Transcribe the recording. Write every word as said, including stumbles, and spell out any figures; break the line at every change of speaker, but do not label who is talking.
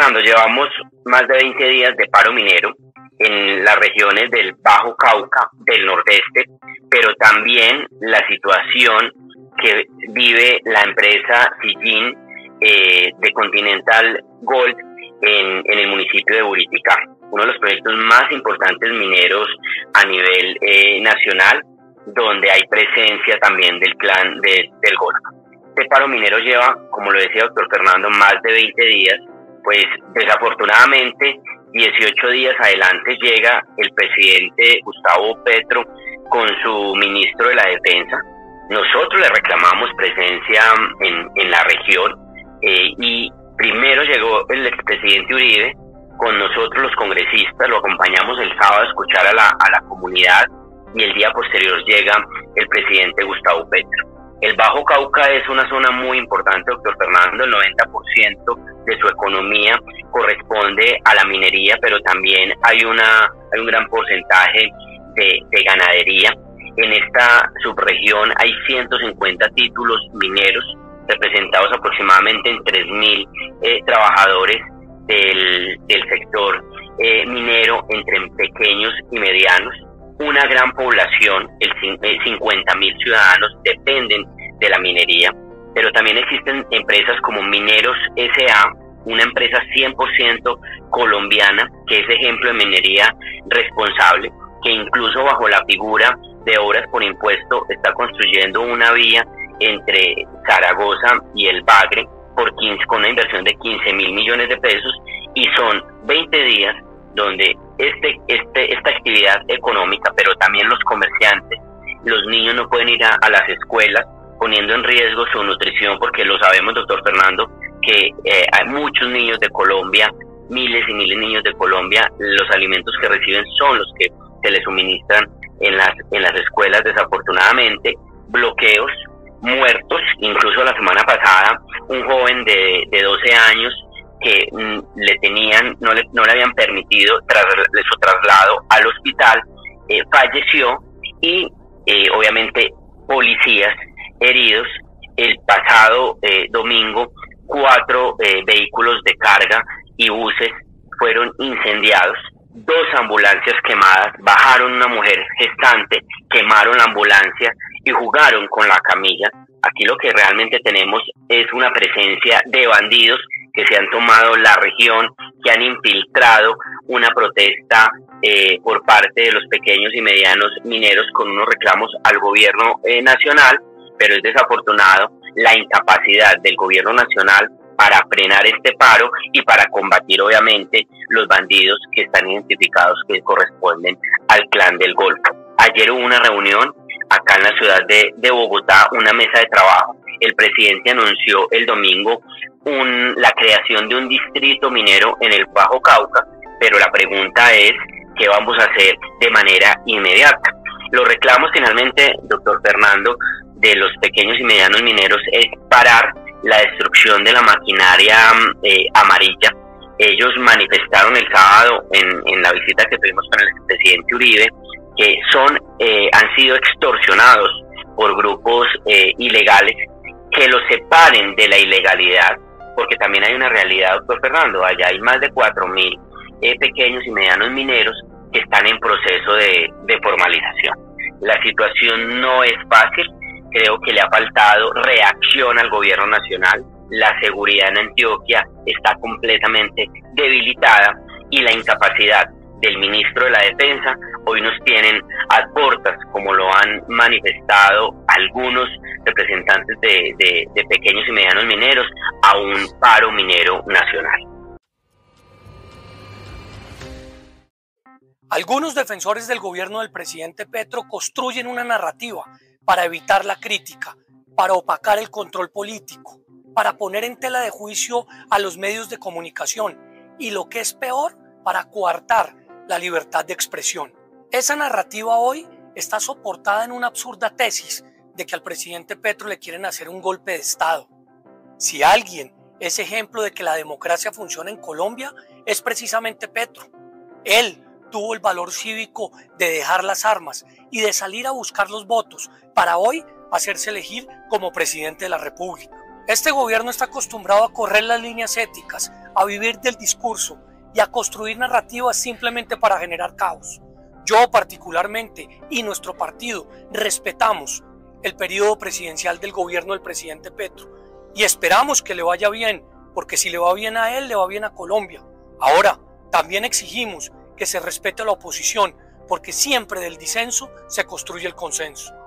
Fernando, llevamos más de veinte días de paro minero en las regiones del Bajo Cauca, del Nordeste, pero también la situación que vive la empresa Sillín eh, de Continental Gold en, en el municipio de Buriticá, uno de los proyectos más importantes mineros a nivel eh, nacional, donde hay presencia también del clan de, del Golfo. Este paro minero lleva, como lo decía doctor Fernando, más de veinte días, pues desafortunadamente dieciocho días adelante llega el presidente Gustavo Petro con su ministro de la Defensa. Nosotros le reclamamos presencia en, en la región eh, y primero llegó el expresidente Uribe con nosotros los congresistas, lo acompañamos el sábado a escuchar a la, a la comunidad y el día posterior llega el presidente Gustavo Petro. El Bajo Cauca es una zona muy importante, doctor Fernando, el noventa por ciento de su economía corresponde a la minería, pero también hay, una, hay un gran porcentaje de, de ganadería. En esta subregión hay ciento cincuenta títulos mineros, representados aproximadamente en tres mil eh, trabajadores del, del sector eh, minero, entre pequeños y medianos. Una gran población, el cincuenta mil ciudadanos, dependen de la minería, pero también existen empresas como Mineros S A, una empresa cien por ciento colombiana, que es ejemplo de minería responsable, que incluso bajo la figura de obras por impuesto está construyendo una vía entre Zaragoza y el Bagre por quince, con una inversión de quince mil millones de pesos, y son veinte días donde este, este, esta actividad económica, pero también los comerciantes, los niños no pueden ir a, a las escuelas, poniendo en riesgo su nutrición, porque lo sabemos, doctor Fernando, que eh, hay muchos niños de Colombia, miles y miles de niños de Colombia, los alimentos que reciben son los que se les suministran en las, en las escuelas, desafortunadamente, bloqueos, muertos, incluso la semana pasada, un joven de, de doce años que mm, le tenían, no le, no le habían permitido tras, su traslado al hospital, eh, falleció, y eh, obviamente policías heridos. El pasado eh, domingo, cuatro eh, vehículos de carga y buses fueron incendiados, dos ambulancias quemadas, bajaron una mujer gestante, quemaron la ambulancia y jugaron con la camilla. Aquí lo que realmente tenemos es una presencia de bandidos que se han tomado la región, que han infiltrado una protesta eh, por parte de los pequeños y medianos mineros con unos reclamos al gobierno eh, nacional, pero es desafortunado la incapacidad del gobierno nacional para frenar este paro y para combatir obviamente los bandidos que están identificados, que corresponden al clan del Golfo. Ayer hubo una reunión acá en la ciudad de, de Bogotá, una mesa de trabajo. El presidente anunció el domingo un, la creación de un distrito minero en el Bajo Cauca, pero la pregunta es, ¿qué vamos a hacer de manera inmediata? Los reclamos finalmente, doctor Fernando, de los pequeños y medianos mineros es parar la destrucción de la maquinaria eh, amarilla. Ellos manifestaron el sábado en, en la visita que tuvimos con el presidente Uribe que son eh, han sido extorsionados por grupos eh, ilegales, que los separen de la ilegalidad, porque también hay una realidad, doctor Fernando, allá hay más de cuatro mil eh, pequeños y medianos mineros que están en proceso de, de formalización. La situación no es fácil, creo que le ha faltado reacción al gobierno nacional, la seguridad en Antioquia está completamente debilitada y la incapacidad del ministro de la Defensa hoy nos tienen a puertas, como lo han manifestado algunos representantes de, de, de pequeños y medianos mineros, a un paro minero nacional.
Algunos defensores del gobierno del presidente Petro construyen una narrativa para evitar la crítica, para opacar el control político, para poner en tela de juicio a los medios de comunicación y, lo que es peor, para coartar la libertad de expresión. Esa narrativa hoy está soportada en una absurda tesis de que al presidente Petro le quieren hacer un golpe de Estado. Si alguien es ejemplo de que la democracia funciona en Colombia, es precisamente Petro. Él tuvo el valor cívico de dejar las armas y de salir a buscar los votos para hoy hacerse elegir como presidente de la República. Este gobierno está acostumbrado a correr las líneas éticas, a vivir del discurso y a construir narrativas simplemente para generar caos. Yo particularmente y nuestro partido respetamos el periodo presidencial del gobierno del presidente Petro y esperamos que le vaya bien, porque si le va bien a él, le va bien a Colombia. Ahora, también exigimos que se respete a la oposición, porque siempre del disenso se construye el consenso.